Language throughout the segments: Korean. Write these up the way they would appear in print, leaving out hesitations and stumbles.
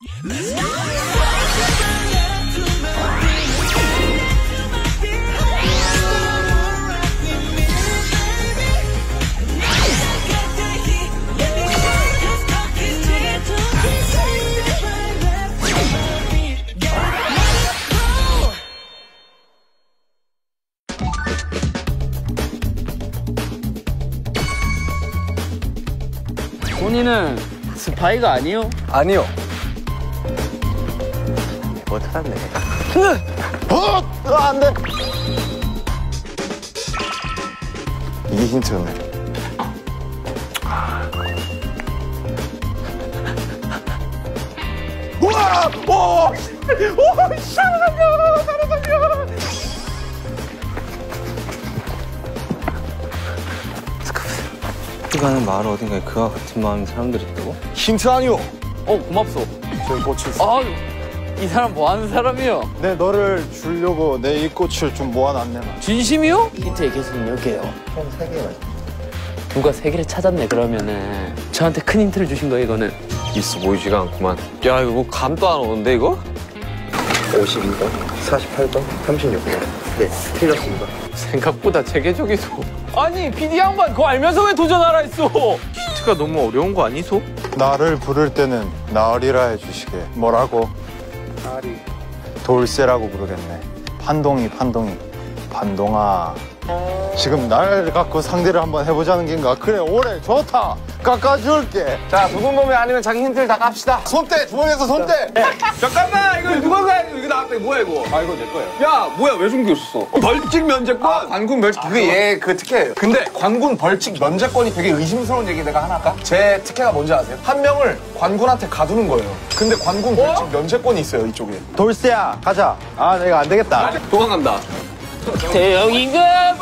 본인은 스파이가 아니요? 아니요. 뭐 찾았네. 안 돼. 이게 힌트였네. 우와! 오! 오! 살려! 가는 마을 어딘가에 그와 같은 마음인 사람들이 있다고? 힌트 아니요. 고맙소. 저기 꽃을 써. 이 사람 뭐 하는 사람이요? 내 너를 주려고 내 이 꽃을 좀 모아놨네. 진심이요? 힌트의 개수는 몇 개요? 총 3개만. 누가 3개를 찾았네 그러면은 저한테 큰 힌트를 주신 거예요 이거는? 있어 보이지가 않구만. 야 이거 뭐 감도 안 오는데 이거? 52번, 48번, 36번. 네, 틀렸습니다. 생각보다 체계적이소. 아니 PD 양반 그거 알면서 왜 도전하라 했어? 힌트가 너무 어려운 거 아니소? 나를 부를 때는 나으리라 해주시게. 뭐라고? 나리. 돌쇠라고 부르겠네. 판동이 판동아. 지금 날 갖고 상대를 한번 해보자는 긴가? 그래 오래 좋다. 깎아줄게. 자, 누군 놈이 아니면 자기 힌트를 다 깝시다. 손대 주머니에서 손대. 잠깐만 이거 누가 가야 돼? 이거 나왔다. 뭐야 이거? 아 이거 내 거예요. 야 뭐야 왜 숨겼어? 벌칙 면제권? 관군 벌칙 그게 얘 그 특혜예요. 근데 관군 벌칙 면제권이 되게 의심스러운 얘기 내가 하나 할까? 제 특혜가 뭔지 아세요? 한 명을 관군한테 가두는 거예요. 근데 관군 벌칙 면제권이 있어요 이쪽에. 돌쇠야 가자. 아 내가 안 되겠다. 도망간다. 대형 임금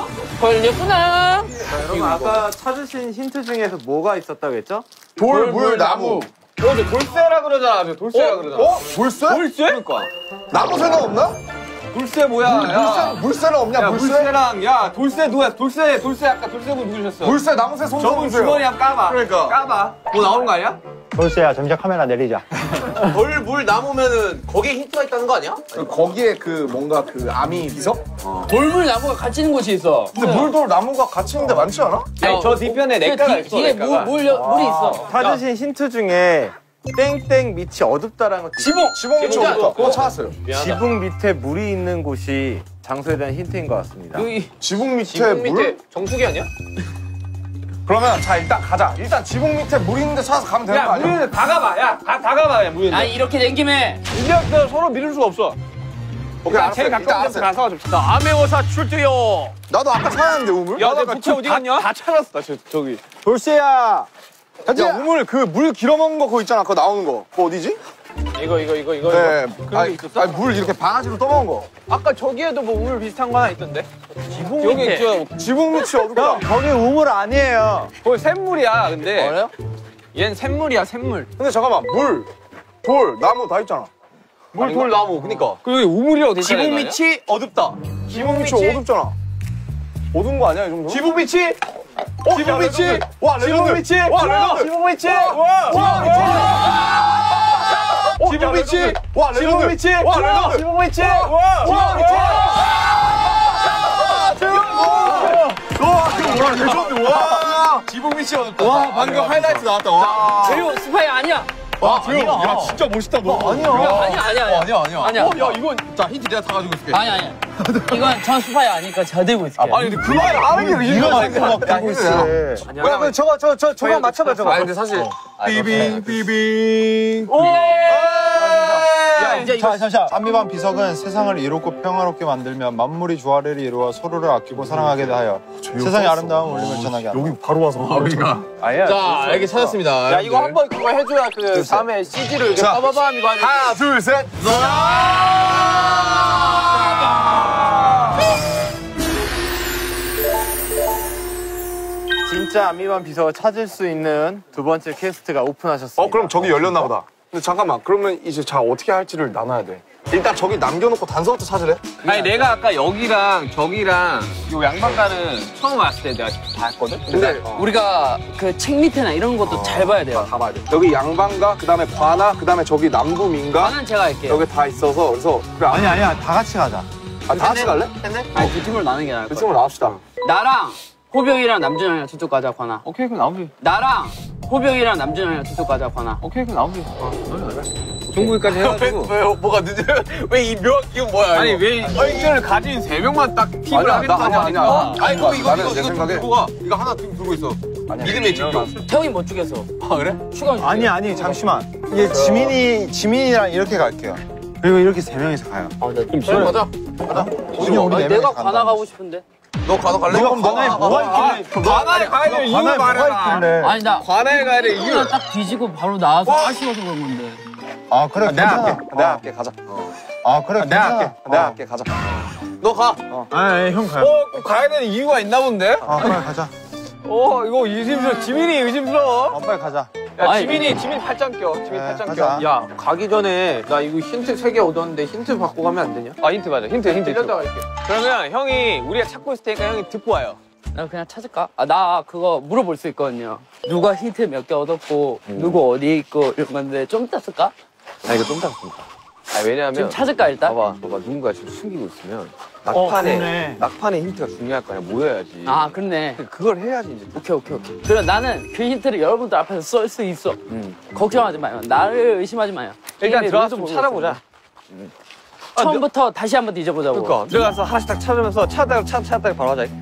걸렸구나. 여러분 아까 찾으신 힌트 중에서 뭐가 있었다고 했죠? 돌, 물, 나무. 저 돌쇠라 그러잖아. 돌쇠라 그러잖아. 돌쇠? 돌쇠? 그러니까. 나무 새는 없나? 돌쇠 뭐야? 야. 물새는 없냐? 야, 물새? 물새랑 야 돌쇠 누구야? 돌쇠 아까 돌쇠분 누구셨어? 물새, 나무새, 손 저분 주머니 한번 까봐. 그러니까. 까봐. 뭐 나오는 거 아니야? 돌쇠야 점점 카메라 내리자. 돌, 물, 나무면은 거기에 힌트가 있다는 거 아니야? 거기에 그 뭔가 그 아미 비석? 돌물 나무가 갇히는 곳이 있어. 근데 물돌 나무가 같이 있는데 많지 않아? 아니 저 뒤편에 냇가가 있어. 뒤에 물이 있어. 찾으신 힌트 중에 땡땡 밑이 어둡다라는 거 지붕이 좀 어둡다. 그거 찾았어요. 지붕 밑에 물이 있는 곳이 장소에 대한 힌트인 것 같습니다. 지붕 밑에 물? 정수기 아니야? 그러면 자 일단 가자. 일단 지붕 밑에 물 있는데 찾아서 가면 되는 거 야, 아니야? 물 있는데 다 가봐. 야, 다 가봐. 물 있는데. 아니 이렇게 된 김에 이제 서로 믿을 수가 없어. 오케이, 알았어. 제일 일단 가까운 데서 알았어. 가서 줍시다. 암행어사 출두요. 나도 아까 찾았는데 우물? 야, 내 부채 어디 갔냐? 다 찾았어. 저기. 돌쇠야. 야, 우물 그 물 길어먹는 거 그거 있잖아. 그거 나오는 거. 그거 어디지? 이거. 네. 그런 게 있었어? 아니, 물 이렇게 바가지로 떠먹은 거. 아까 저기에도 뭐 우물 비슷한 거 하나 있던데? 지붕 여기 있죠. 지붕 밑이 어둡다. 거기 우물 아니에요. 거기 샘물이야, 근데. 뭐래요? 얜 샘물이야, 샘물. 근데 잠깐만. 물, 돌, 나무 다 있잖아. 물, 돌, 나무. 그니까. 그 여기 우물이라고 되잖아. 지붕 밑이 어둡다. 지붕 밑이 어둡잖아. 어두운 거 아니야, 이 정도? 지붕 밑이? 지붕 밑이? 와, 지붕 밑이? 와, 레전드. 지붕 밑이? 지붕 밑이? 와, 레전드. 지붕 밑이? 와, 레전드. 지붕 밑이? 와, 레전드. 와. 지붕 밑이 어둡다. 와, 방금 하이라이트 나왔다. 와. 재료 스파이 아니야. 와, 야, 진짜 멋있다, 너. 아니야. 아니야. 야, 이건. 자, 힌트 내가 다 가지고 있을게. 아니야. 이건 전 스파이 아니니까 저 들고 있을게. 아니, 근데 그 말을 하는 게 의미가 있어. 들고 있어. 야, 저거 맞춰봐, 저거. 아니, 근데 사실. 삐빙. 야, 이제 이거 잠시만. 안미반 비석은 세상을 이롭고 평화롭게 만들며 만물이 조화를 이루어 서로를 아끼고 사랑하게 하여 세상의 아름다운 울림을 전하게 한다. 여기 바로 와서. 우리가. 아니야. 자, 이렇게 찾았습니다. 야, 이거 한번 그거 해줘야 그 다음에 CG를 이렇게 빠바밤 이거 하는. 하나, 둘, 셋. 진짜 안미반 비서를 찾을 수 있는 두 번째 퀘스트가 오픈하셨습니다. 그럼 저기 열렸나 보다. 근데 잠깐만, 그러면 이제 자 어떻게 할지를 나눠야 돼. 일단 저기 남겨놓고 단서부터 찾으래? 아니 내가 아까 여기랑 저기랑 요 양반가는 처음 왔을 때 내가 봤거든? 근데 우리가 그 책 밑에나 이런 것도 잘 봐야 돼요. 다 봐야 돼. 여기 양반가, 그 다음에 관아, 그 다음에 저기 남부민가 나는 제가 할게요. 여기 다 있어서 그래서 그래, 아니야 다 같이 가자. 다 같이 갈래? 아니 두 팀으로 나누는 게 나을 그 것 같아. 팀으로 나갑시다. 나랑 호병이랑 남준형이랑 저쪽 가자 관아. 오케이 그럼 나오지. 나랑 호병이랑 남준형이랑 저쪽 가자 관아. 오케이 그럼 나오지. 종국이까지 해가지고. 왜요? 뭐가 늦어? 왜 이 묘한 기운 뭐야? 아니 왜 힌트를 가진 3명만 딱 팀을 아니야, 하겠다고 아니야. 하니까. 아니, 그럼 나는 내 생각에 들고 가. 이거 하나 들고 있어. 믿음의 집도. 태형이 못 죽여서. 아 그래? 추가 아니 잠시만. 이게 지민이랑 이렇게 갈게요. 그리고 이렇게 3명이서 가요. 나좀 그럼 가자. 우리 네 내가 명이서 관아 간다. 가고 싶은데. 너 가서 갈래? 네가 관아에 뭐가 있길래? 관아에 가야 될 이유 관아에 뭐가 말해라. 있길래? 아니 나 관아에 가야 될 이유. 그냥 딱 뒤지고 바로 나와서 아쉬워서 그런 건데. 아 그래 내가 괜찮아. 할게. 내가 할게. 가자. 아 그래 내가 괜찮아. 할게. 내가 할게. 가자. 너 가. 아형 가요. 꼭 가야 되는 이유가 있나 본데? 아 빨리 가자. 이거 의심스러워. 지민이 의심스러워. 빨리 가자. 야, 아니, 지민 팔짱 껴. 지민 네, 팔짱 가자. 껴. 야, 가기 전에 나 이거 힌트 3개 얻었는데 힌트 받고 가면 안 되냐? 아, 힌트 맞아. 힌트. 들렸다 갈게. 그러면 형이 우리가 찾고 있을 테니까 형이 듣고 와요. 나 그냥 찾을까? 나 그거 물어볼 수 있거든요. 누가 힌트 몇 개 얻었고 누구 어디에 있고 이런 건데 좀 이따 쓸까? 아, 이거 좀 닦습니다. 아, 왜냐하면 지금 찾을까 일단? 봐봐. 누군가 지금 숨기고 있으면 그러네. 막판에 힌트가 중요할 거 아니야. 모여야지. 아 그렇네. 그걸 해야지 이제. 오케이. 그럼 나는 그 힌트를 여러분들 앞에서 쏠 수 있어. 걱정하지 마요. 나를 의심하지 마요. 일단 게임의 들어가서 룰도 좀 모르겠어. 찾아보자. 처음부터 다시 한번 뒤져보자고. 그러니까 들어가서 하나씩 딱 찾으면서 찾다가 바로 하자.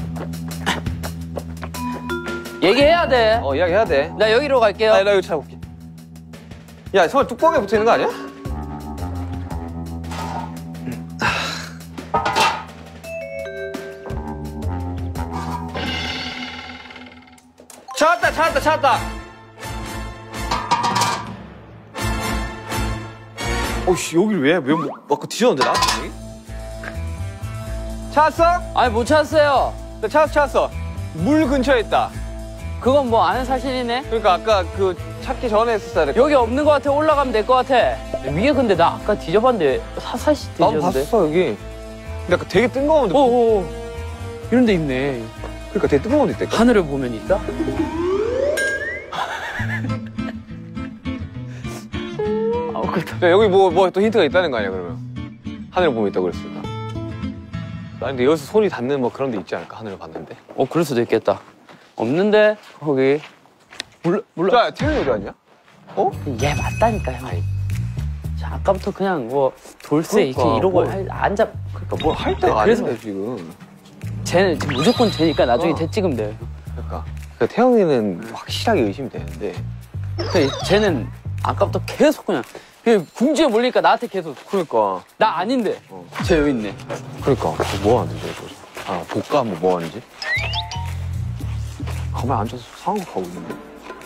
얘기해야 돼. 이야기해야 돼. 나 여기로 갈게요. 나 여기 찾아볼게. 야, 정말 뚜껑에 붙어 있는 거 아니야? 찾았다. 어씨, 여길 왜 막 뒤졌는데 나? 찾았어? 아니 못 찾았어요. 나 찾았어. 물 근처에 있다. 그건 뭐 아는 사실이네. 그러니까 아까 그 찾기 전에 했었어야 돼. 여기 없는 것 같아. 올라가면 될 것 같아. 위에 근데 나 아까 뒤져봤는데 사사시 나도 뒤졌는데. 봤어 여기. 근데 아까 되게 뜬금없는데. 오오. 이런 데 있네. 그러니까 되게 뜬금없는 데 있대. 하늘을 보면 있다? 야, 여기 뭐 또 힌트가 있다는 거 아니야 그러면? 하늘을 보면 있다고 그랬으니까. 아니 근데 여기서 손이 닿는 뭐 그런 데 있지 않을까? 하늘을 봤는데. 그럴 수도 있겠다. 없는데 거기. 몰라. 야, 태현이 어디 갔냐? 얘 맞다니까 형. 자, 아까부터 그냥 뭐 돌쇠 그러니까, 이렇게 이러고 뭐. 안 잡. 그러니까 뭘 할 때가 그래서- 아닌데 지금. 쟤는 지금 무조건 쟤니까 나중에 쟤 찍으면 돼. 그러니까 태영이는 확실하게 의심이 되는데. 쟤는 아까부터 계속 그냥 궁지에 몰리니까 나한테 계속 그러니까. 나 아닌데 쟤 여기 있네. 그러니까 뭐 하는지 저거. 볼까 한번 뭐 하는지. 가만히 앉아서 상황을 가고 있는데.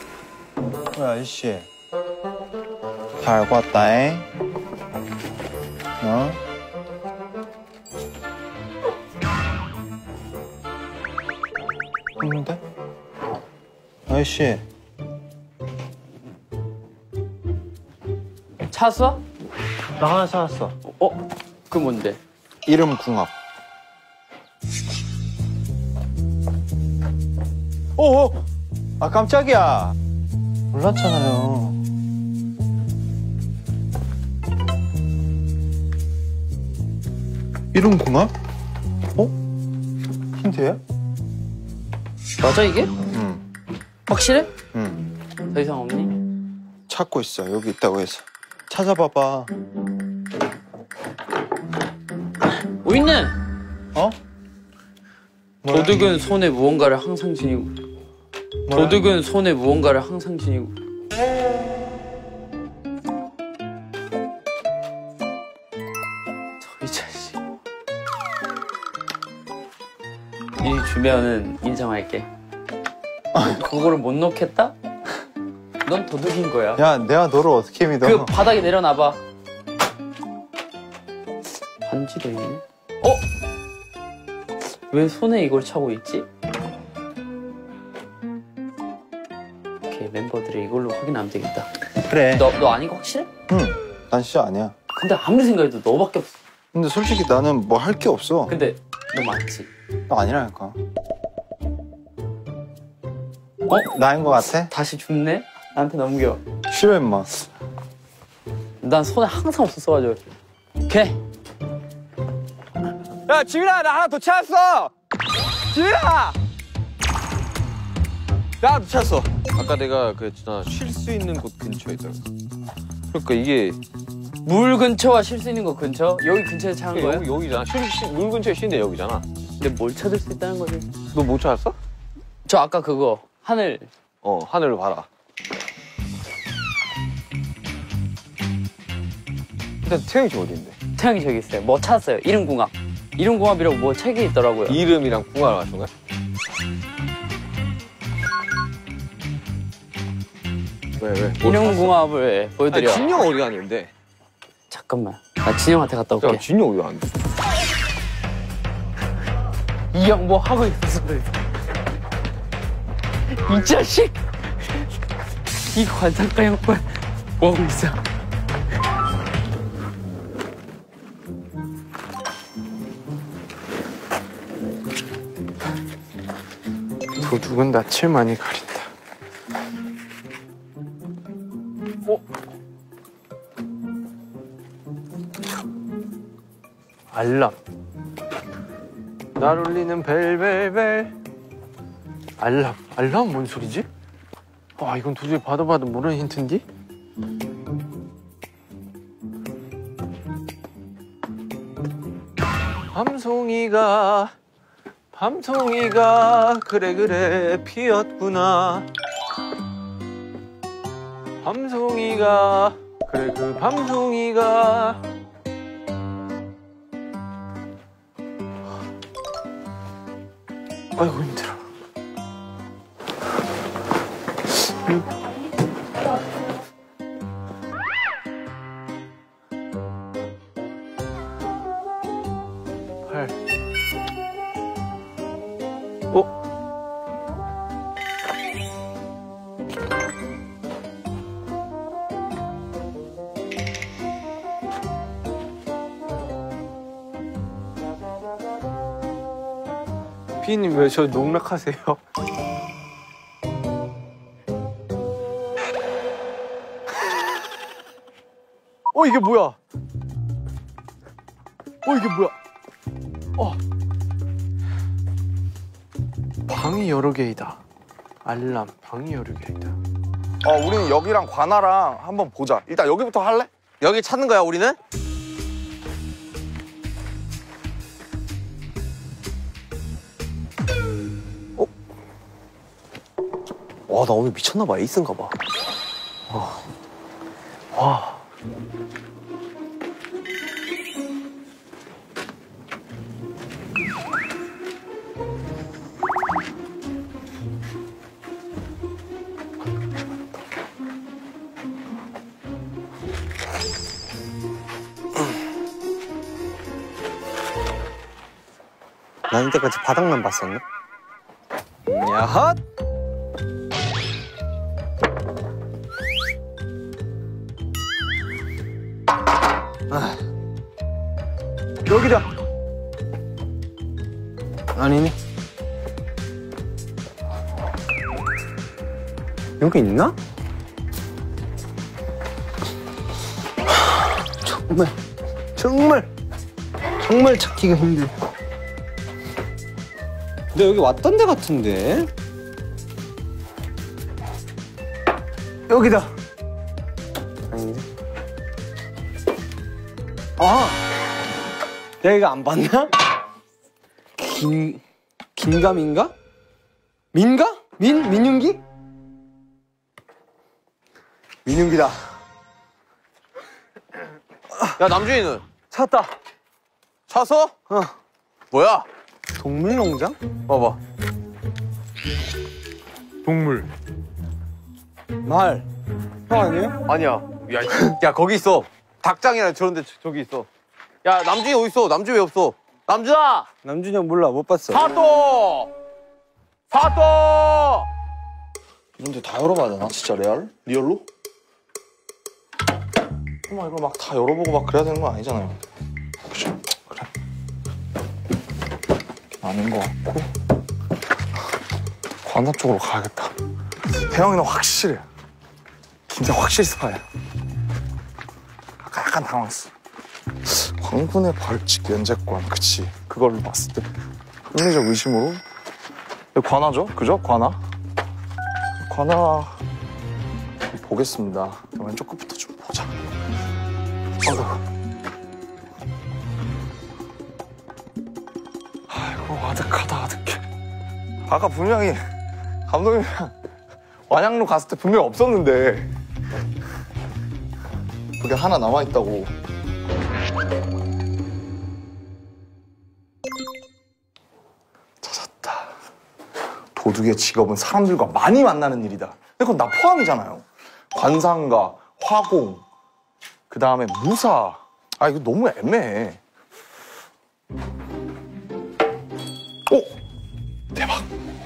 아저씨 다 알고 왔다잉. 했는데? 아저씨 찾았어? 나 하나 찾았어. 그 뭔데? 이름 궁합. 아 깜짝이야. 몰랐잖아요. 이름 궁합? 힌트야? 맞아 이게? 응. 확실해? 응. 더 이상 없니? 찾고 있어. 여기 있다고 해서. 찾아봐봐. 있네. 어? 뭐야? 도둑은 손에 무언가를 항상 지니고. 뭐야? 도둑은 손에 무언가를 항상 지니고. 저이 자식. 이 주면은 인정할게. 그거를 못 넣겠다? 넌 도둑인 거야. 야, 내가 너를 어떻게 믿어? 그 바닥에 내려놔봐. 반지도 있네. 왜 손에 이걸 차고 있지? 오케이, 멤버들이 이걸로 확인하면 되겠다. 그래. 너 아닌 거 확실해? 응. 난 진짜 아니야. 근데 아무리 생각해도 너밖에 없어. 근데 솔직히 나는 뭐 할 게 없어. 근데 너 맞지? 나 아니라니까. 나인 거 같아? 다시 줬네? 나한테 넘겨. 싫어 임마. 난 손에 항상 없었어가지고. 오케이. 야 지민아 나 하나 더 찾았어. 지민아. 나 하나 더 찾았어. 아까 내가 그랬잖아 쉴 수 있는 곳 근처에 있다고. 그러니까 이게 물 근처와 쉴 수 있는 곳 근처? 여기 근처에 찾은 거야? 여기잖아. 물 근처에 쉬는데 여기잖아. 근데 뭘 찾을 수 있다는 거지? 너 못 찾았어? 저 아까 그거 하늘. 하늘을 봐라. 일단 태영이 집 어디인데? 태양이 저기 있어요. 뭐 찾았어요? 이름궁합. 이름궁합이라고 뭐 책이 있더라고요. 이름이랑 궁합을 맞춘 거야? 왜? 이름궁합을 보여드려. 진영 어디 갔는데? 잠깐만. 나 진영한테 갔다 올게. 야, 진영 어디 갔는데? 이 형 뭐 하고 있었어. 이 자식! 이 관상가 양반 뭐 하고 있어? 도둑은 낯을 많이 가린다. 알람. 날 울리는 벨벨벨. 알람 뭔 소리지? 와 이건 도저히 봐도 모르는 힌트인데? 밤송이가 그래 피었구나. 밤송이가 그래 그 밤송이가 아이고 힘들어. 팔. 피디님 왜 저 농락하세요? 이게 뭐야? 이게 뭐야? 방이 여러 개이다. 알람, 방이 여러 개이다. 우리는 여기랑 관아랑 한번 보자. 일단 여기부터 할래? 여기 찾는 거야 우리는? 와 나 오늘 미쳤나봐. 에이스인가봐. 와. 난 이때까지 바닥만 봤었네. 야핫! 여기다. 아니네. 여기 있나? 정말 찾기가 힘들어. 근데 여기 왔던 데 같은데? 여기다. 아닌데? 내가 이거 안 봤나? 긴가민가? 민가? 민윤기? 민윤기다. 야 남준이는? 찾았다. 찾았어? 뭐야? 동물농장? 봐봐. 동물. 말. 형 아니에요? 아니야. 야 거기 있어. 닭장이랑 저런데 저기 있어. 야 남준이 어디 있어? 남준이 왜 없어? 남준아! 남준이 형 몰라, 못 봤어. 사또! 사또! 이런데 다 열어봐야 되나? 진짜 리얼로? 설마 이걸 막 다 열어보고 막 그래야 되는 건 아니잖아요. 그죠? 그래. 아닌 것 같고. 관나 쪽으로 가야겠다. 태영이는 확실해. 진짜 확실히 스파야. 아까 약간 당황했어. 광군의 벌칙 면제권, 그치. 그걸로 봤을 때 합리적 의심으로 관아죠? 그죠? 관아. 관아 보겠습니다. 왼쪽 끝부터 좀 보자. 아이고 아득하다 아득해. 아까 분명히 감독님이랑 완양로 갔을 때 분명히 없었는데 그게 하나 남아있다고. 찾았다. 도둑의 직업은 사람들과 많이 만나는 일이다. 근데 그건 나 포함이잖아요. 관상가, 화공, 그 다음에 무사. 아 이거 너무 애매해. 오! 대박.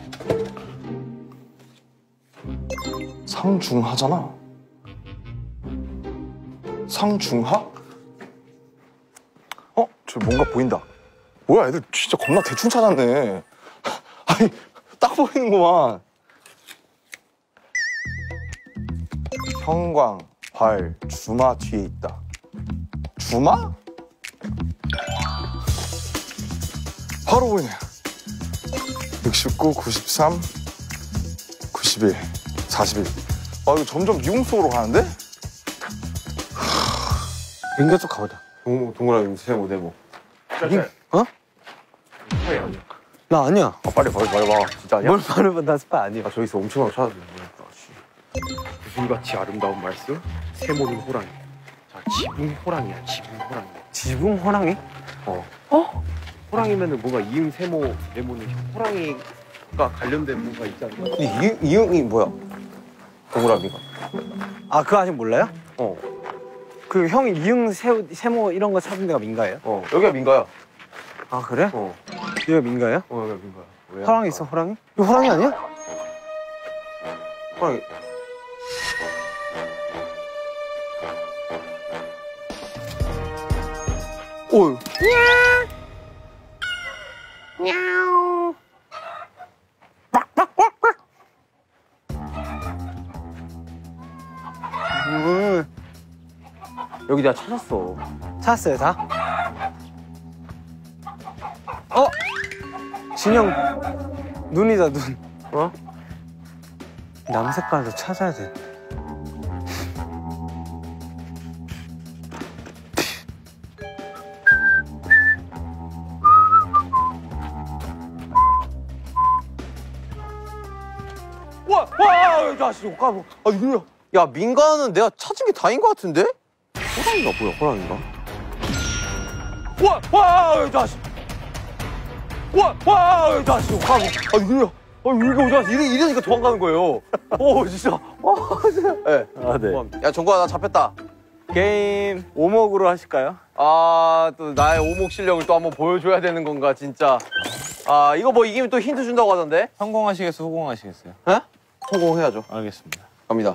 상중하잖아. 상중하? 어? 저 뭔가 보인다. 뭐야 애들 진짜 겁나 대충 찾았네. 아니 딱 보이는구만. 형광, 발, 주마 뒤에 있다. 주마? 바로 보이네. 69, 93, 91, 41. 아 이거 점점 미궁 속으로 가는데? 민가 쪽 가보자. 동그라미 세모 네모. 어? 나 아니야. 빨리 봐. 진짜 아니야? 뭘 말해봐. 나 스파 아니야. 저기 있어. 엄청나게 찾았네. 구슬같이 아름다운 말씀, 세모는 호랑이. 자, 지붕 호랑이야, 지붕 호랑이. 지붕 호랑이? 호랑이면은 뭔가 이응, 세모, 레모는 호랑이가 관련된 뭔가 있지 않나? 근데 이응이 뭐야? 동그라미가. 아, 그거 아직 몰라요? 어. 그 형이 이응, 세모 이런 거 찾은 데가 민가예요? 여기가 민가야. 아, 그래? 어. 여기가 민가예요? 여기가 민가야. 왜? 호랑이 있어, 호랑이? 이거 호랑이 아니야? 호랑이. 오. 여기 내가 찾았어. 찾았어요, 다? 어? 진영 눈이다, 눈. 어? 남 색깔도 찾아야 돼. 와, 자식, 까부. 아, 이거야. 야, 민가는 내가 찾은 게 다인 것 같은데? 호랑이가 뭐야, 호랑이가? 와, 자식. 와, 자식, 까부. 아, 이거야. 이게 어디가 이러니까 도망가는 거예요. 진짜. 진짜. 네. 아, 네. 야, 정구야, 나 잡혔다. 게임 오목으로 하실까요? 또 나의 오목 실력을 또 한번 보여줘야 되는 건가, 진짜. 이거 뭐 이기면 또 힌트 준다고 하던데? 성공하시겠어요, 호공하시겠어요? 에? 성공해야죠. 알겠습니다. 갑니다.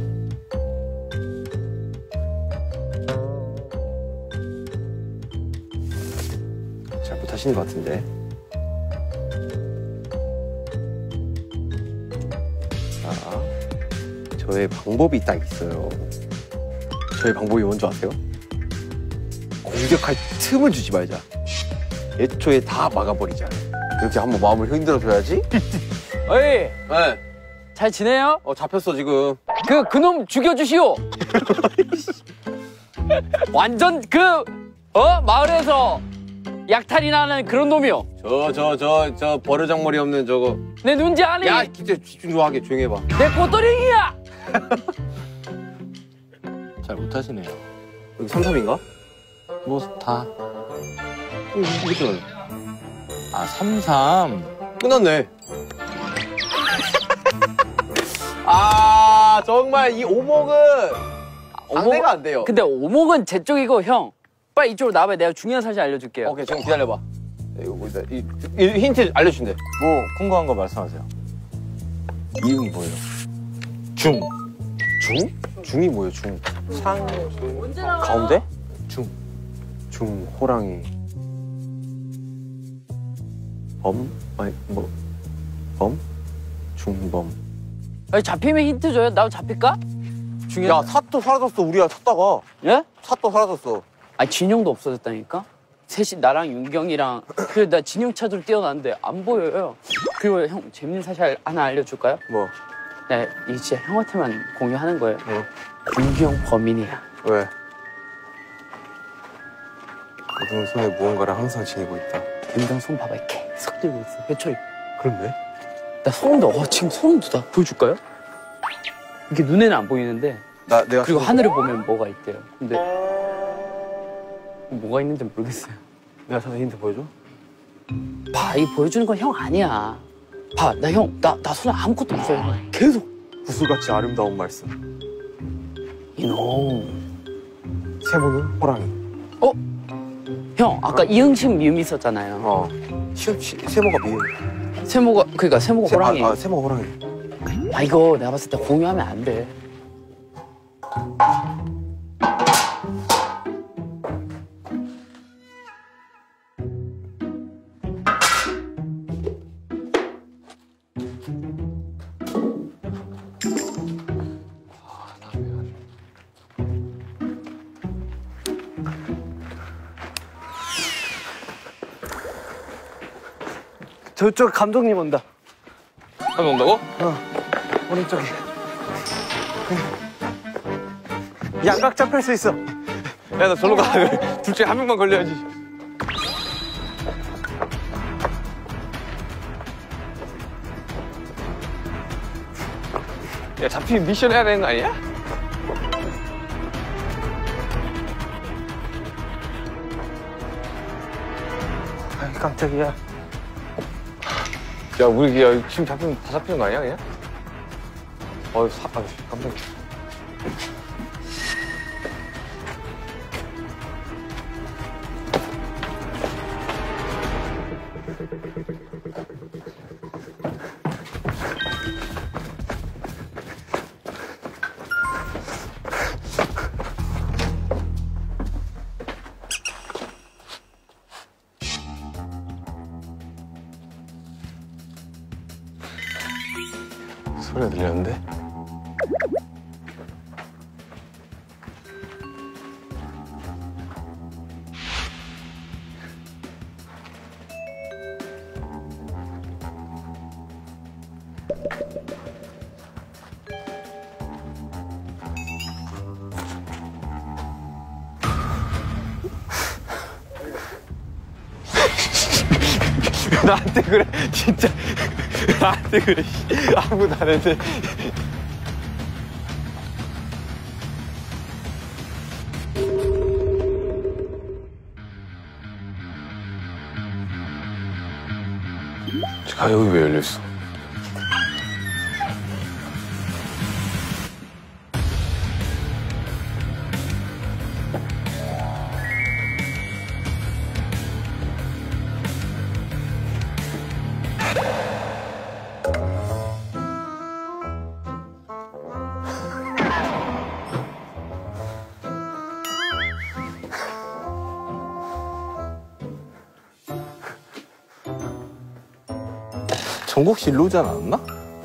잘 못하시는 것 같은데. 자, 저의 방법이 딱 있어요. 저의 방법이 뭔지 아세요? 공격할 틈을 주지 말자. 애초에 다 막아버리자. 이렇게 한번 마음을 흔들어줘야지. 어이, 네. 잘 지내요? 잡혔어 지금. 그놈 죽여주시오. 완전 마을에서 약탈이 나는 그런 놈이요. 저 버르장머리 없는 저거. 내 눈지 아니? 야, 진짜 집중 좀 하게 조용히 해봐. 내 꼬돌이야. 잘 못하시네요. 여기 3-3인가? 뭐 다. 이것도 아, 3-3. 끝났네. 정말 이 오목은 상대가 안 돼요. 근데 오목은 제 쪽이고 형 빨리 이쪽으로 나와봐. 내가 중요한 사실 알려줄게요. 오케이, 지금 기다려봐. 이거 뭐다? 이 힌트 알려준대. 뭐 궁금한 거 말씀하세요. 이응이 뭐예요? 중. 중? 중이 뭐예요, 중? 가운데? 중, 호랑이. 범? 아니, 뭐, 범? 중범. 아니, 잡히면 힌트 줘요. 나도 잡힐까? 야, 삿도 사라졌어, 우리가 찾다가. 예? 삿도 사라졌어. 아니, 진영도 없어졌다니까? 셋이 나랑 윤경이랑 그래 나 진영 찾으러 뛰어났는데 안 보여요. 그리고 형 재밌는 사실 하나 알려줄까요? 뭐? 네, 이게 진짜 형한테만 공유하는 거예요. 윤경 범인이야. 왜? 모든 손에 무언가를 항상 지니고 있다. 윤경 손 봐봐, 계속 들고 있어. 회초리. 그런데? 나 소름 돋아. 지금 소름 돋아. 보여줄까요? 이게 눈에는 안 보이는데 내가 그리고 하늘을 보면 뭐가 있대요. 근데 뭐가 있는지 모르겠어요. 내가 찾은 힌트 보여줘? 봐, 이 보여주는 건 형 아니야. 봐, 나 형, 나 손에 아무것도 없어요. 계속. 구슬같이 아름다운 말씀. 이놈. 세모는 호랑이. 어? 형, 아까 이응식 미음 있었잖아요. 세모가 미음. 세모가, 그러니까 세모가 호랑이. 세모가 호랑이. 아, 이거 내가 봤을 때 공유하면 안 돼. 저쪽 감독님 온다. 한명 온다고? 오른쪽에. 양각 잡힐 수 있어. 야, 나 절로 가. 둘 중에 한 명만 걸려야지. 야, 잡히면 미션 해야 되는 거 아니야? 아이, 깜짝이야. 야, 우리 지금 다 잡히는 거 아니야, 그냥? 깜짝이야. 소리가 들렸는데? 나한테 그래, 진짜. 나한테 그래, 아무도 안 했는데. 여기 왜 열려있어? 정국 씨 일로 오지 않았나?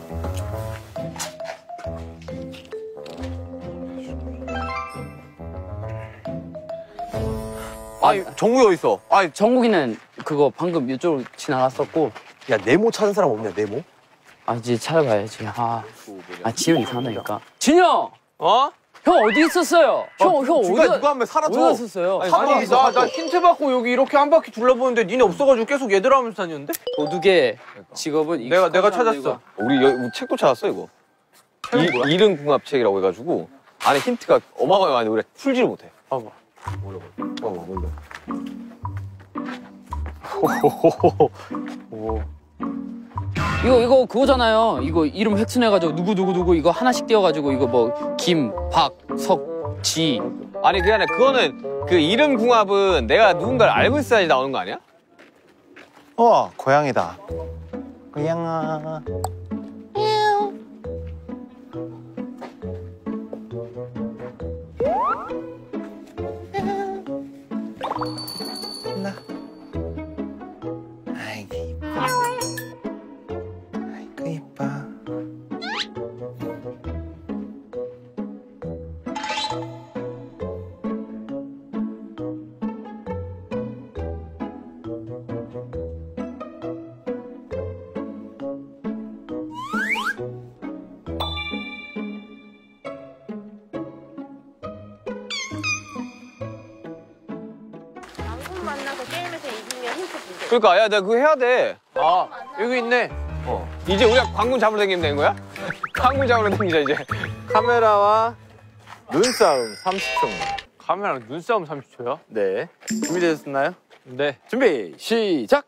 아니, 정국이 어딨어? 아니, 정국이는 그거 방금 이쪽으로 지나갔었고. 야, 네모 찾은 사람 없냐, 네모? 아, 이제 찾아봐야지. 지금 이상하다니까. 진영! 어? 형 어디 있었어요? 형 어디 누가 한 명 사라져. 어디 갔었어요? 아니, 나 힌트 받고 여기 이렇게 한 바퀴 둘러보는데 니네 없어가지고 계속 얘들아 하면서 다녔는데? 도둑의 직업은 내가 찾았어. 우리 책도 찾았어, 이거. 이름궁합책이라고 해가지고 안에 힌트가 어마어마한데 우리가 풀지를 못해. 봐봐. 몰라. 이거 그거잖아요. 이거 이름 획순해가지고 누구 이거 하나씩 띄워가지고 이거 뭐 김, 박, 석, 지. 아니, 그게 아니라 그거는 그 이름궁합은 내가 누군가를 알고 있어야지 나오는 거 아니야? 고양이다. 고양아. 나. 아이고 이뻐. 아이고 이뻐. 양궁 만나서 게임에서 이기면 힌트 준대. 그러니까 야, 내가 그거 해야 돼. 아, 여기 있네. 이제 우리가 광군 잡으러 다니면 되는 거야? 광군 잡으러 다니자 이제. 카메라와 눈싸움 30초입니다. 카메라랑 눈싸움 30초야? 네. 준비되셨나요? 네. 준비 시작.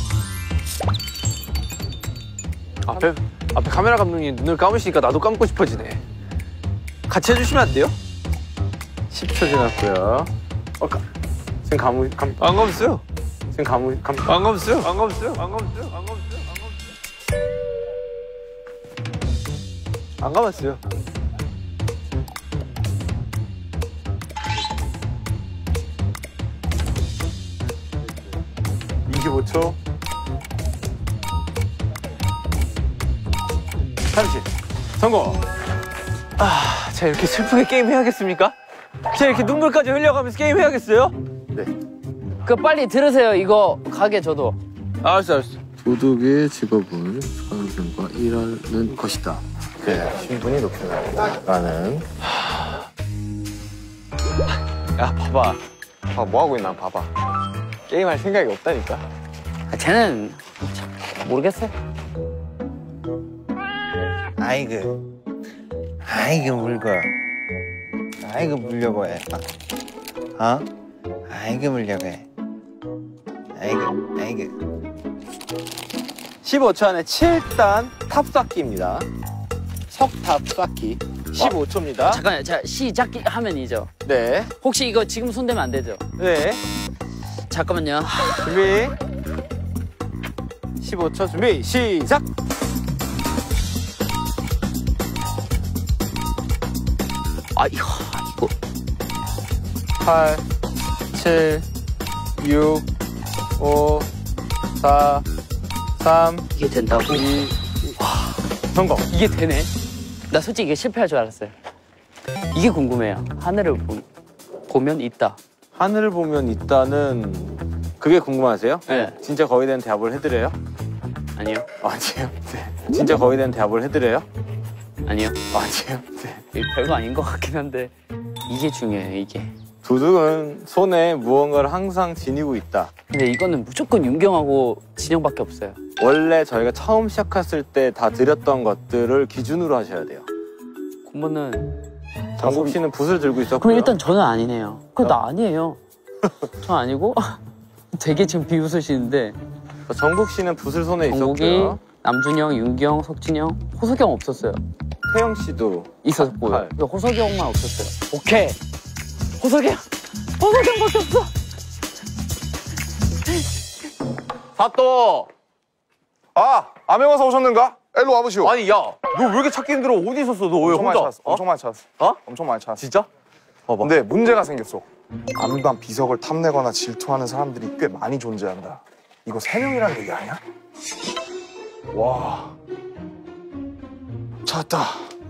앞에 카메라 감독님 눈을 감으시니까 나도 감고 싶어지네. 같이 해주시면 안 돼요? 10초 지났고요. 지금 감 안 감았어요. 지금 감 안 감았어요. 안 감았어요. 안 감았어요. 안 감았어요. 안 감았어요. (25초) 30 성공. 제가 이렇게 슬프게 게임 해야겠습니까? 제가 이렇게 눈물까지 흘려가면서 게임 해야겠어요? 그 빨리 들으세요. 이거 가게 저도. 알았어. 도둑의 직업은 수강생과 일하는 것이다. 신분이 높습니다. 나는 야 봐봐. 뭐 하고 있나 봐봐. 게임할 생각이 없다니까. 쟤는 참 모르겠어요. 아이고 물고. 아이고 물려고 해. 어? 아이고 물려고 해. 아이고. 15초 안에 7단 탑쌓기입니다. 석탑 쌓기 15초입니다. 잠깐만요. 자, 시작하면이죠. 네. 혹시 이거 지금 손대면 안 되죠? 네. 잠깐만요. 준비 15초 준비 시작. 아, 이거 8 7 6 5 4 3 이게 된다고? 2 성공. 이게 되네. 나 솔직히 이게 실패할 줄 알았어요. 이게 궁금해요. 하늘을 보면 있다. 하늘을 보면 있다는 그게 궁금하세요? 네. 진짜 거의 된 대답을 해드려요? 아니요. 아니에요. 네. 진짜 거의 된 대답을 해드려요? 아니요. 아니에요. 네. 이게 별거 아닌 것 같긴 한데 이게 중요해요. 이게. 도둑은 손에 무언가를 항상 지니고 있다. 근데 이거는 무조건 윤경하고 진영밖에 없어요. 원래 저희가 처음 시작했을 때 다 드렸던 것들을 기준으로 하셔야 돼요. 그러면은 정국 씨는 붓을 들고 있었고요. 그럼 일단 저는 아니네요. 그럼 나 아니에요. 저 아니고 되게 지금 비웃으시는데 정국 씨는 붓을 손에 정국이, 있었고요. 남준영, 윤경, 석진영, 호석이 없었어요. 태영 씨도 있었고요. 팔. 근데 호석이 형만 없었어요. 오케이. 호석이 형밖에 없어. 사또. 암행어사 오셨는가? 일로 와보시오. 아니 야, 너 왜 이렇게 찾기 힘들어? 어디 있었어? 너 왜 엄청 많이 혼자? 찾았어. 엄청 많이 찾았어. 어? 엄청 많이 찾았어. 진짜? 근데 문제가 생겼어. 암반 비석을 탐내거나 질투하는 사람들이 꽤 많이 존재한다. 이거 3명이라는 얘기 아니야? 와. 찾았다.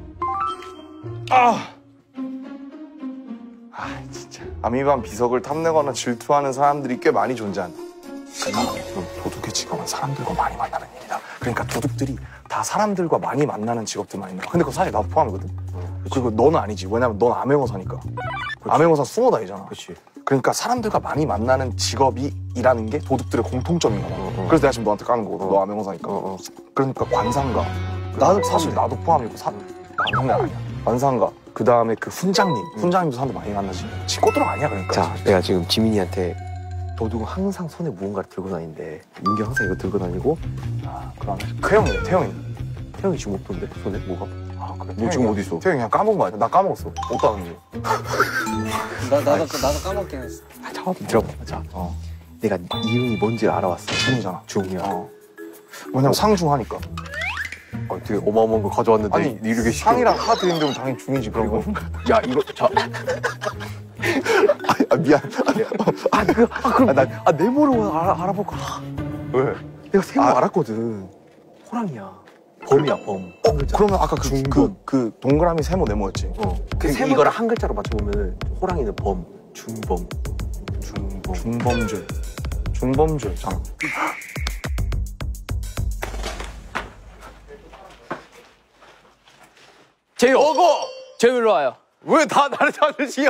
진짜. 암이반 비석을 탐내거나 질투하는 사람들이 꽤 많이 존재한다. 그럼 도둑의 직업은 사람들과 많이 만나는 일이다. 그러니까 도둑들이 다 사람들과 많이 만나는 직업들만 있는 거야. 근데 그거 사실 나도 포함이거든. 그리고 너는 아니지. 왜냐면 넌 암행어사니까. 암행어사 숨어 다니잖아. 그렇지. 그러니까 사람들과 많이 만나는 직업이 일하는 게 도둑들의 공통점인가 봐. 그래서 내가 지금 너한테 까는 거거든. 너 암행어사니까. 그러니까 관상가. 나도 사실 나도 포함이고 관상가 아니야. 관상가. 그 다음에 그 훈장님도 사람들 많이 만나지. 지꼬뚜랑 아니야 그러니까. 자, 내가 지금 지민이한테 도둑은 항상 손에 무언가를 들고 다니는데 윤경 항상 이거 들고 다니고 그러네. 태영이. 태영이 지금 없던데 손에 뭐가? 그래. 너 지금 어디 있어? 태영이 그냥 까먹은 거 아니야? 나 까먹었어. 없다는지. 나도 까먹긴 했어. 잠깐만 들어봐. 자, 내가 이응이 뭔지 알아왔어. 중이잖아. 중이야. 왜냐면 상중하니까. 되게 어마어마한 거 가져왔는데 아니 이렇게 상이랑 하 드린다면 당연히 중이지. 그런 거. 야 이거 자 미안. 네모로 알아볼까? 왜? 내가 세모 알았거든. 호랑이야. 범이야, 범. 그러면 아까 그 동그라미 세모 네모였지? 이거를 한 글자로 맞춰보면 호랑이는 범, 중범. 중범죄. 중범죄잖아. 제요. 제요 일로 와요. 왜 다 나를 찾으시오?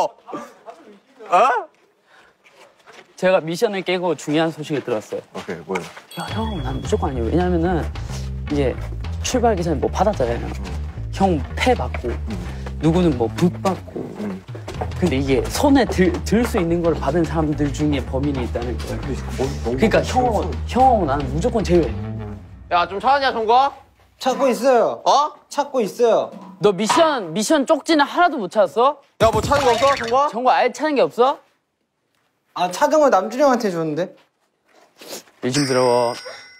제가 미션을 깨고 중요한 소식을 들었어요. 오케이, 뭐야? 야, 형, 난 무조건 아니에요. 왜냐면은 이제 출발하기 전에 뭐 받았잖아요. 형 패 받고, 누구는 뭐 붓 받고. 근데 이게 손에 들 수 있는 걸 받은 사람들 중에 범인이 있다는 거예요. 그러니까 형하고 나는 무조건 제외. 야, 좀 찾았냐, 정과? 찾고 있어요. 찾고 있어요. 너 미션 쪽지는 하나도 못 찾았어? 야, 뭐 찾은 거 없어, 정과? 정말 아예 찾은 게 없어? 아, 찾은 걸 남준이 형한테 줬는데. 의심스러워.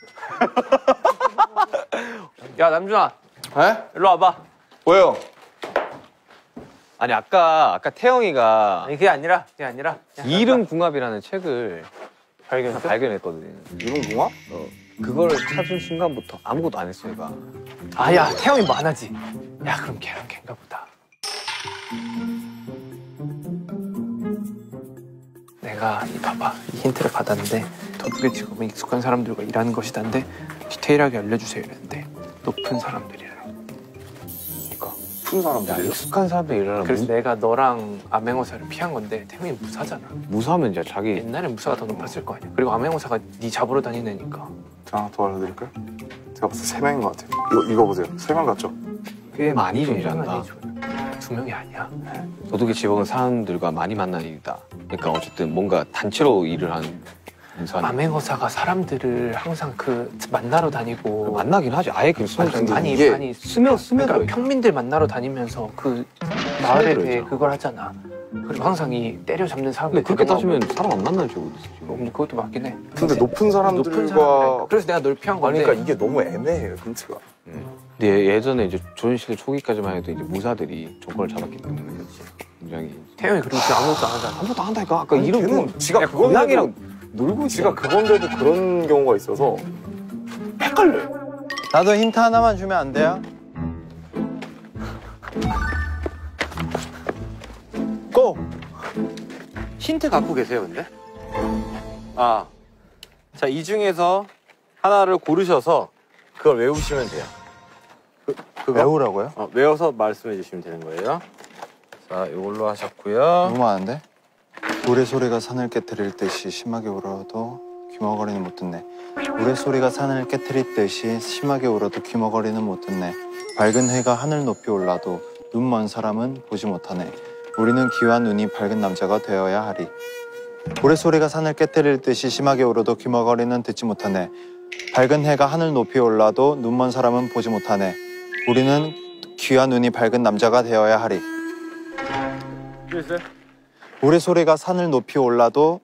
야, 남준아. 에? 일로 와봐. 왜요? 아니, 아까 태영이가 아니, 그게 아니라. 이름 궁합이라는 책을 발견했거든. 이름 궁합? 그걸 찾은 순간부터 아무것도 안 했어, 얘가. 아, 야, 태형이 만하지. 야, 그럼 걔랑 걔인가 보다. 내가 봐봐, 이 힌트를 받았는데 도둑의 직업은 익숙한 사람들과 일하는 것이다는데 디테일하게 알려주세요 이랬는데 높은 사람들이라. 푼 사람들. 익숙한 사람들 일하는 그래서 내가 너랑 암행어사를 피한 건데 태형이 무사잖아. 무사하면 이제 자기 옛날엔 무사가 더 높았을 거 아니야. 그리고 암행어사가 네 잡으러 다니는 애니까. 자, 더 알려드릴까요? 제가 봤을 때 3명인 것 같아요. 이거 보세요. 3명 같죠? 꽤 많이 일한다. 2명이 아니야. 도둑의 직업은 사람들과 많이 만나는 일이다. 그러니까 어쨌든 뭔가 단체로 일을 하는 사람. 암행어사가 사람들을 항상 만나러 다니고 만나긴 하지. 아예 그 아니 그러니까 평민들 만나러 다니면서 그 마을에 대해 그걸 하잖아. 그리고 항상 이 때려잡는 사람들. 근데 그렇게 따지면 사람 안 만나지 어디 있어 지금. 그것도 맞긴 해. 근데 높은 사람들과 그래서 내가 널 피한 건데. 그러니까 이게 너무 애매해요, 힌트가. 근데 예전에 이제 조선시대 초기까지만 해도 이제 무사들이 정권을 잡았기 때문에 굉장히 태영이 그리고 진짜 아무것도 안 하잖아. 아무것도 안 한다니까. 아까 아니, 이름 걔는 지가 고양이랑 놀고 지가 그건데도 그런 경우가 있어서 헷갈려요. 나도 힌트 하나만 주면 안 돼요? 고! 힌트 갖고 계세요, 근데? 자, 이 중에서 하나를 고르셔서 그걸 외우시면 돼요. 그거? 외우라고요? 외워서 말씀해 주시면 되는 거예요. 자, 이걸로 하셨고요. 너무 많은데? 노래 소리가 산을 깨트릴 듯이 심하게 울어도 귀머거리는 못 듣네. 노래 소리가 산을 깨트릴 듯이 심하게 울어도 귀머거리는 못 듣네. 밝은 해가 하늘 높이 올라도 눈 먼 사람은 보지 못하네. 우리는 귀와 눈이 밝은 남자가 되어야 하리. 노래 소리가 산을 깨트릴 듯이 심하게 울어도 귀머거리는 듣지 못하네. 밝은 해가 하늘 높이 올라도 눈 먼 사람은 보지 못하네. 우리는 귀와 눈이 밝은 남자가 되어야 하리. 우레소리가 산을 높이 올라도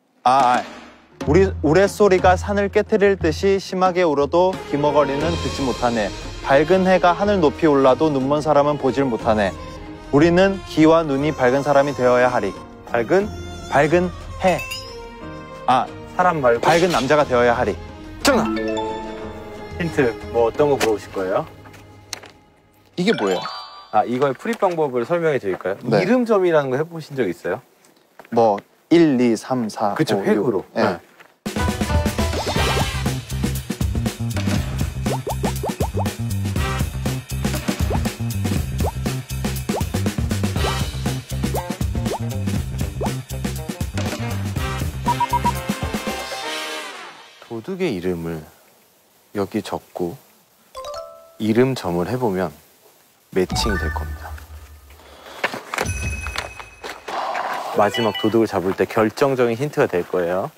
우레소리가 산을 깨트릴 듯이 심하게 울어도 귀머거리는 듣지 못하네. 밝은 해가 하늘 높이 올라도 눈먼 사람은 보질 못하네. 우리는 귀와 눈이 밝은 사람이 되어야 하리. 밝은 해. 사람 말고. 밝은 남자가 되어야 하리. 정답! 힌트, 뭐 어떤 거 물어보실 거예요? 이게 뭐예요? 이거의 풀이 방법을 설명해 드릴까요? 네. 이름점이라는 거 해보신 적 있어요? 뭐 1, 2, 3, 4, 그쵸, 5, 6. 획으로. 네. 도둑의 이름을 여기 적고 이름점을 해보면 매칭이 될 겁니다. 마지막 도둑을 잡을 때 결정적인 힌트가 될 거예요.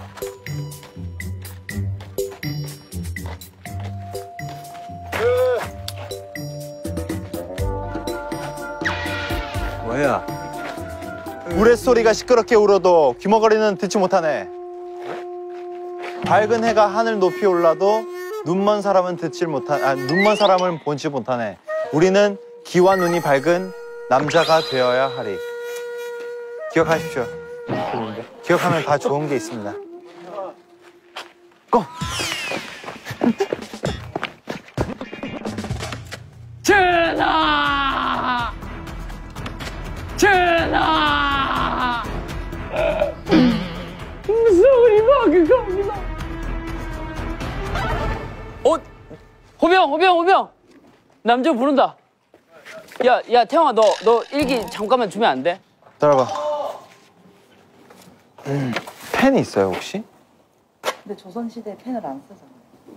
뭐야? 우레소리가 시끄럽게 울어도 귀머거리는 듣지 못하네. 밝은 해가 하늘 높이 올라도 눈먼 사람은 눈먼 사람을 보지 못하네. 우리는 귀와 눈이 밝은 남자가 되어야 하리. 기억하십시오. 기억하면 다 좋은 게 있습니다. 고! 전하! 전하! 무서운 막이갑니다. 호병! 남자 부른다. 야, 태영아, 너 일기 잠깐만 주면 안 돼? 따라봐. 펜이 있어요, 혹시? 근데 조선시대에 펜을 안 쓰잖아요.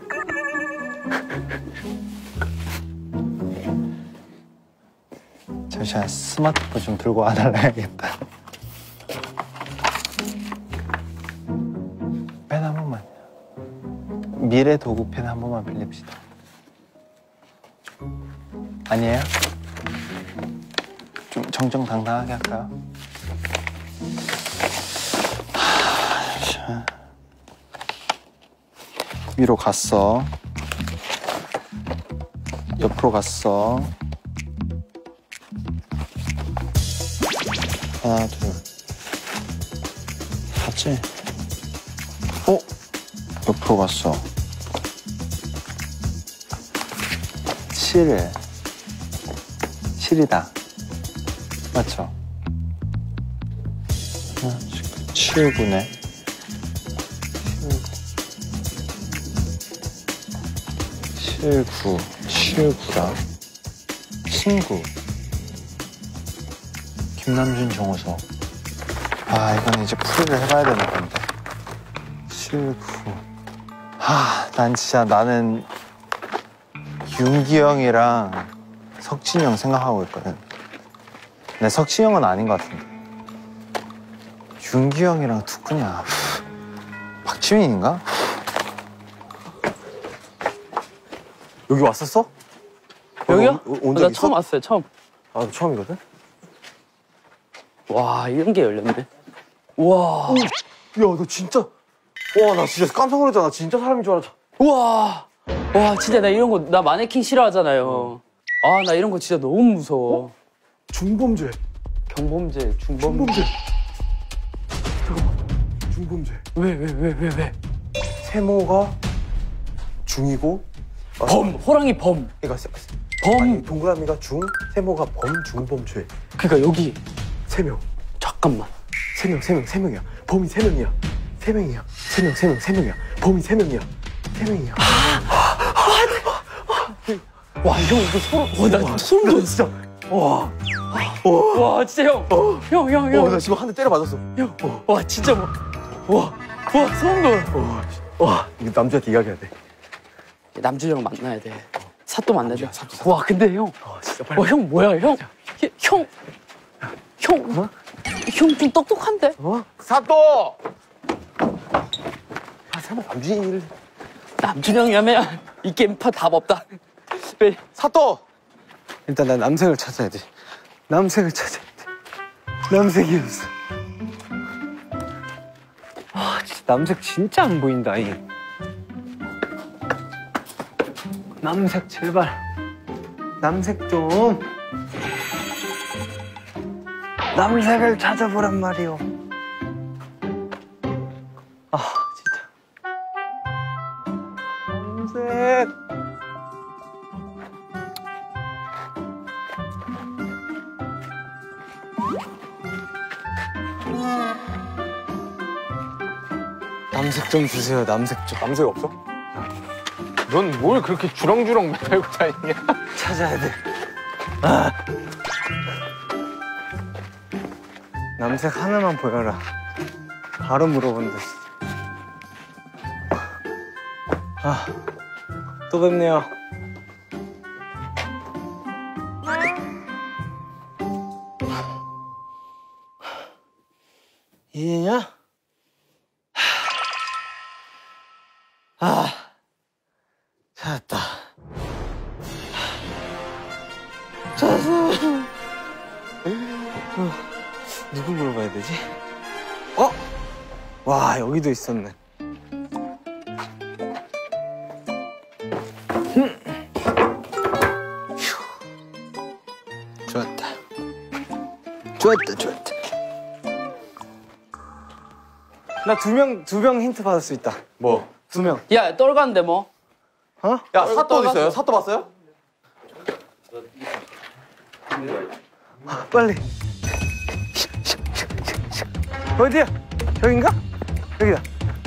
잠시만, 스마트폰 좀 들고 와달라야겠다. 펜 한 번만. 미래 도구 펜 한 번만 빌립시다. 아니에요? 좀 정정당당하게 할까요? 잠시만. 위로 갔어. 옆으로 갔어. 하나, 둘. 봤지? 옆으로 갔어. 7이다. 맞죠? 7, 9네. 7, 9. 7, 9라. 친구. 김남준, 정호석. 아, 이건 이제 풀이를 해봐야 되는 건데. 7, 9. 나는 윤기 형이랑 석진이 형 생각하고 있거든. 근데 석진이 형은 아닌 것 같은데. 윤기 형이랑 누구냐? 박지민인가? 여기 왔었어? 여기요? 온 나 적 있어? 처음 왔어요, 처음. 아, 처음이거든? 와, 이런 게 열렸네. 우와. 야, 너 진짜. 와, 나 진짜 깜짝 놀랐잖아. 진짜 사람인 줄 알았잖아. 우와. 와, 진짜 나 이런 거, 나 마네킹 싫어하잖아요. 아, 나 이런 거 진짜 너무 무서워. 중범죄. 경범죄, 중범죄. 중범죄. 잠깐만. 중범죄. 왜? 세모가 중이고. 호랑이 범. 그러니까 범. 아니, 동그라미가 중, 세모가 범, 중범죄. 그러니까 여기. 3명. 잠깐만. 3명이야. 범이 3명이야. 3명이야. 3명이야. 범이 3명이야. 3명이야. 와, 형, 이거 나 소름 돋았어. 진짜. 와, 진짜 형. 형. 나 지금 한 대 때려 맞았어. 형. 와, 진짜 와, 소름 돋아. 와, 이거 남자한테 이야기해야 돼. 남준이랑 만나야 돼. 사또 만나야 돼. 와, 근데 형. 진짜 빨리. 형 뭐야, 형? 형 좀 똑똑한데? 사또! 설마 남준이를. 남준이 형이라면 이 게임 답 없다. 왜? 사또! 일단 나 남색을 찾아야 돼. 남색이 없어. 진짜 남색 진짜 안 보인다, 이. 남색 제발. 남색 좀. 남색을 찾아보란 말이오. 진짜. 남색. 남색 좀 주세요, 남색 좀. 남색 없어? 넌 뭘 그렇게 주렁주렁 매달고 다니냐? 찾아야 돼. 남색 하나만 보여라. 바로 물어본다. 또 뵙네요. 얘냐? 찾았다. 찾았어. 누구 물어봐야 되지? 와, 여기도 있었네. 좋았다. 나 두 명 힌트 받을 수 있다. 뭐? 2명. 야, 떨간데 뭐? 어? 야, 사또 어디 있어요? 사또 봤어요? 빨리. 어디야? 여긴가? 여기다.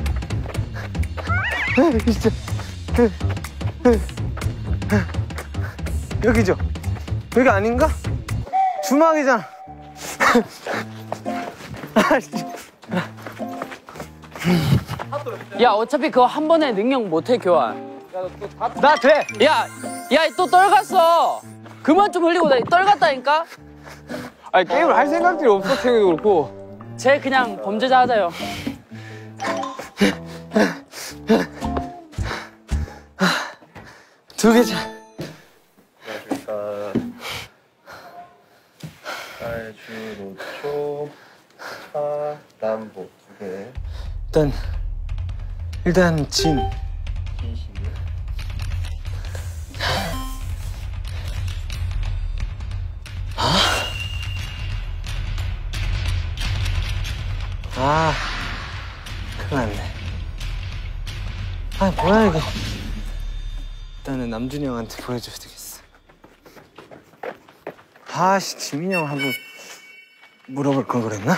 진짜. 여기죠? 여기 아닌가? 주막이잖아. 야, 어차피 그거 한 번에 능력 못해, 교환. 나 돼! 야, 또 떨갔어. 그만 좀 흘리고 나 떨갔다니까? 아니 게임을 할 생각들이 없어 태경이도 그렇고. 쟤 그냥 범죄자 하자요. 두 개자. 알주, 노초, 차, 남보 2개. 일단 진. 아, 큰일 났네. 아, 뭐야, 이거. 일단은 남준이 형한테 보여줘야 되겠어. 아씨, 지민이 형 한번 물어볼 걸 그랬나?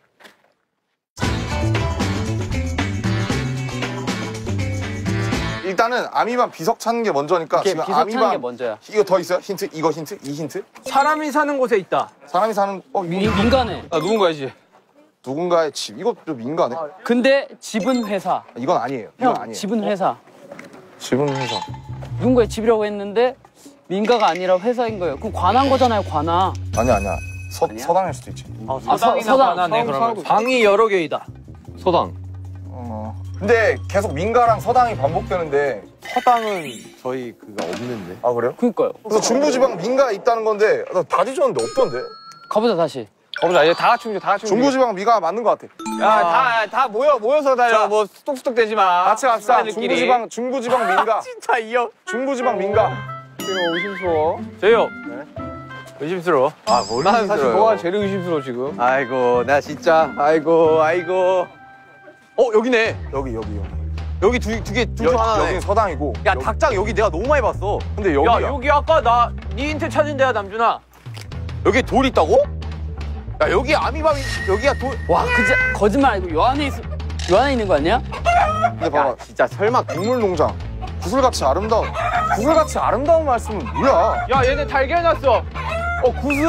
일단은 아미반 비석 찾는 게 먼저니까 이게 지금 비석 찾는 아미반 게 먼저야. 이거 더 있어요? 힌트? 이거 힌트? 이 힌트? 사람이 사는 곳에 있다. 사람이 사는 민간에. 아 누군가야지. 누군가의 집. 이거 좀 민간해? 근데 집은 회사. 이건 아니에요. 이건 형, 아니에요. 집은 회사. 집은 회사. 누군가의 집이라고 했는데 민가가 아니라 회사인 거예요. 그럼 관한 거잖아요, 관아. 아니야. 서당일 수도 있지. 서당이나 관하네 그러면. 방이 여러 개이다. 서당. 근데 계속 민가랑 서당이 반복되는데. 서당은 저희 그가 없는데. 아 그래요? 그니까요. 그래서 중부지방 민가에 있다는 건데 나 다 뒤졌는데 없던데? 가보자, 다시. 가보자 이제 다 같이 움직여 다 같이 움직여. 중부지방 미가 맞는 것 같아. 야다 모여서 달려. 자, 뭐 스톡스톡 되지 마. 같이 갑시다. 사람들끼리. 중부지방 민가. 진짜 이어. 중부지방 민가. 제가 의심스러워. 제요. 의심스러워. 아, 뭘 나는 사실 의심스러워요? 너가 제일 의심스러워 지금. 아이고, 나 진짜. 아이고. 여기네. 여기. 여기 둘중 하나네. 여기는 서당이고. 야, 닭장 여기 내가 너무 많이 봤어. 근데 여기야. 야 여기 아까 네 힌트 찾은 데야 남준아. 여기 돌 있다고? 야, 여기 아미밤이, 여기가 돌. 와, 그지 거짓말 아니고 요 안에 있는 거 아니야? 근데 봐봐. 야, 진짜 설마. 동물농장. 구슬같이 아름다운. 구슬같이 아름다운 말씀은 뭐야? 야 얘네 달걀 났어. 구슬.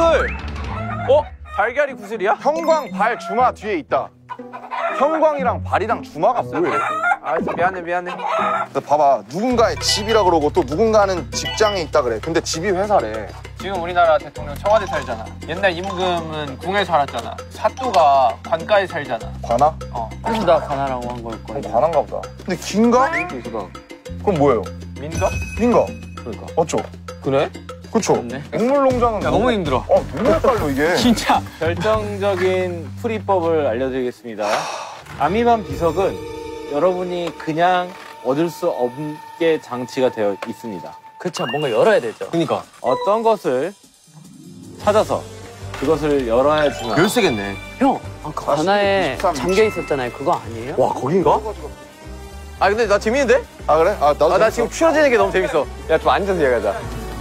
달걀이 구슬이야? 형광 발 주마 뒤에 있다. 형광이랑 발이랑 주마가 뭐예요? 아 미안해. 근데 봐봐. 누군가의 집이라 그러고 또 누군가는 직장에 있다 그래. 근데 집이 회사래. 지금 우리나라 대통령 청와대 살잖아. 옛날 임금은 궁에 살았잖아. 사또가 관가에 살잖아. 관아? 그래서 나 관아라고 한 걸 거야. 그럼 관아인가 보다. 근데 긴가? 그럼 뭐예요? 민가? 민가. 그러니까. 맞죠? 그래? 그쵸? 맞네. 동물농장은 야 너무 힘들어. 너무 헷갈려 이게. 진짜. 결정적인 풀이법을 알려드리겠습니다. 아미반 비석은 여러분이 그냥 얻을 수 없게 장치가 되어 있습니다. 그쵸, 뭔가 열어야 되죠. 그러니까. 어떤 것을 찾아서 그것을 열어야지만 열쇠겠네. 형, 아까 관아에 23, 잠겨 있었잖아요. 그거 아니에요? 와, 거긴가? 아, 근데 나 재밌는데? 아 그래? 나도 나 지금 추려지는 게 너무 재밌어. 야 좀 앉아서 얘기하자.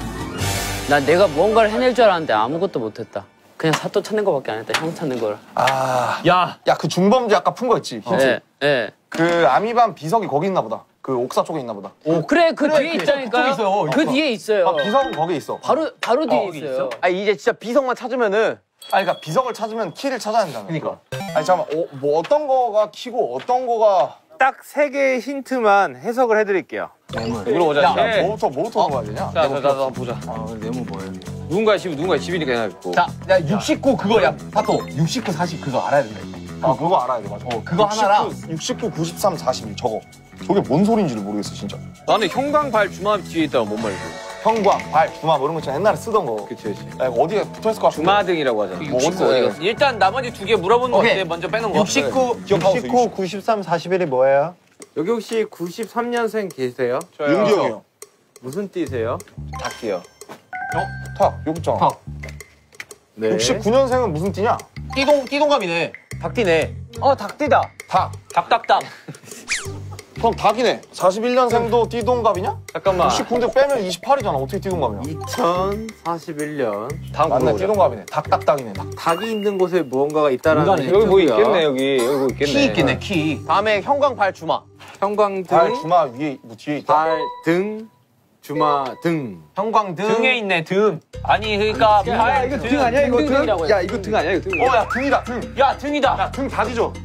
난 내가 무언가를 해낼 줄 알았는데 아무것도 못했다. 그냥 사또 찾는 거밖에 안 했다. 형 찾는 걸. 야 그 중범죄 아까 푼 거 있지? 힌트. 네. 그 아미반 비석이 거기 있나 보다. 그 옥사 쪽에 있나 보다. 그래, 그 뒤에 있다니까요. 그 뒤에 있어요. 비석은 거기 있어. 바로 뒤에 있어요. 이제 진짜 비석만 찾으면은. 그러니까 비석을 찾으면 키를 찾아야 된다는 거야. 아니 잠깐만. 뭐 어떤 거가 키고 어떤 거가 딱 3개의 힌트만 해석을 해드릴게요. 물어보자. 뭐부터 먹어야 되냐? 자, 나 보자. 네모 뭐예요? 누군가의 집이니까 해놔있고. 야, 69 그거야. 사또. 69, 40 그거 알아야 된다. 그거 알아야 돼. 맞아. 그거 하나랑 69, 93, 42 저거. 저게 뭔 소린지를 모르겠어 진짜. 나는 형광발 주마 뒤에 있다가 뭔 말이야? 형광, 발, 주마 뭐 이런 거 있잖아. 옛날에 쓰던 거. 그치. 어디에 붙어있을 것 같은데. 주마등이라고 하잖아. 뭐 어디 갔어? 일단 나머지 2개 물어보는 거 어때? 먼저 빼는 거. 69, 93, 41이 뭐예요? 여기 혹시 93년생 계세요? 윤기 형이요. 무슨 띠세요? 닭띠요. 탁, 여기 있잖아. 탁. 네. 69년생은 무슨 띠냐? 띠동갑이네. 닭띠네. 닭띠다. 닭닭닭. 형 닭이네. 41년생도 띠동갑이냐? 잠깐만. 69인데 빼면 28이잖아. 어떻게 띠동갑이냐? 2041년. 맞네, 띠동갑이네. 닭닭닭이네. 닭이 있는 곳에 무언가가 있다라는 여기 뭐 힌트고요. 있겠네 여기 뭐 있겠네. 키 있겠네 키. 다음에 형광 발 주마. 형광등, 발 주마 위에 뭐 뒤에 있다. 발, 등, 주마, 등. 형광 등. 등에 있네 등. 아니 그러니까 발 이거 등 아니야 이거 등? 야 이거 등 아니야 이거 등? 야 등이다 등. 야 등이다. 야 등 다 뒤져.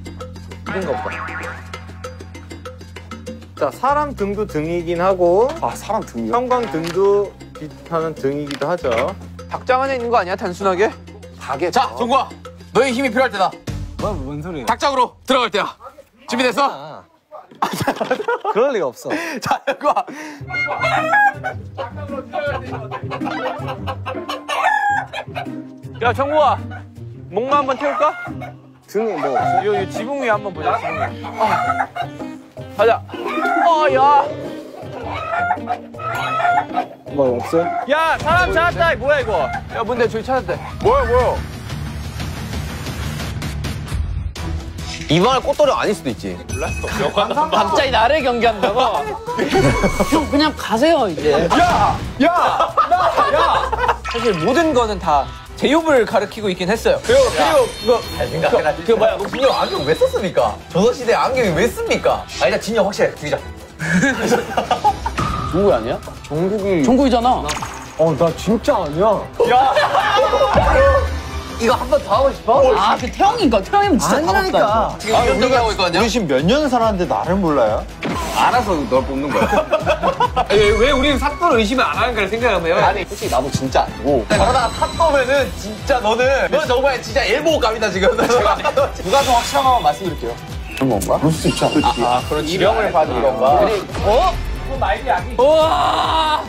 자, 사람 등도 등이긴 하고 아 사람 등이야? 형광등도 비슷한 등이기도 하죠. 닭장 안에 있는 거 아니야 단순하게? 닭에. 자 정구야 너의 힘이 필요할 때다. 뭔 소리야? 닭장으로 들어갈 때야. 준비됐어? 그럴 리가 없어. 자 정구야. 야 정국아 목마 한번 태울까? 등에 뭐? 요 지붕 위에 한번 보자. 지붕 위에. 가자. 야. 뭐 없어요? 야 사람 찾았다. 뭐야 이거? 야 뭔데 저기 찾았대. 뭐야? 이방울 꽃돌이 아닐 수도 있지. 갑자기 나를 경기한다고? 형 그냥 가세요 이제. 사실 모든 거는 다 제육을 가리키고 있긴 했어요. 그리고 그거 잘 생각해라. 그 뭐야? 너 진영 안경 왜 썼습니까? 조선시대 안경이 왜 씁니까? 아 일단 진영 확실해. 죽이자. 종국이 아니야? 종국이. 종국이잖아. 나 진짜 아니야. 이거 한 번 더 하고 싶어? 아 그 태형인가? 태형이면 진짜 다 맞다. 지금 이런 얘기 하고 있거든요. 우리 지금 몇 년 살았는데 나를 몰라요? 알아서 널 뽑는 거야. 왜 우리는 사또를 의심을 안 하는 걸 생각하네요? 아니 솔직히 나도 진짜 아니고 그러다가 탑보면은 진짜 너는 정말 진짜 엘보감이다 지금. 누가 더 확실한 것만 말씀드릴게요. 그런 건가? 그럴 수도 있지 않아? 그런 지령을 받은 건가? 우와.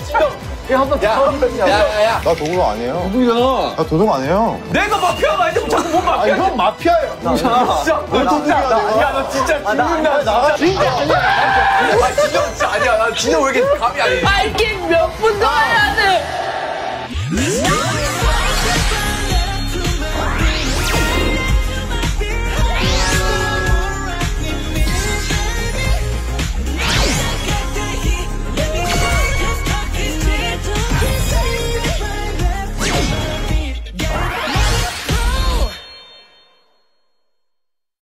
야야야. 나 도둑 아니에요. 누구잖아. 나 도둑 아니에요. 내가 마피아가 아닌데 자꾸 뭔 마피아? 형 마피아예요. 진짜 왜 도둑이야 내가? 야너 진짜 죽는다. 나 진짜 아니야. 진영 진짜 아니야. 나 진영 왜 이렇게 감이 아니지? 알긴 몇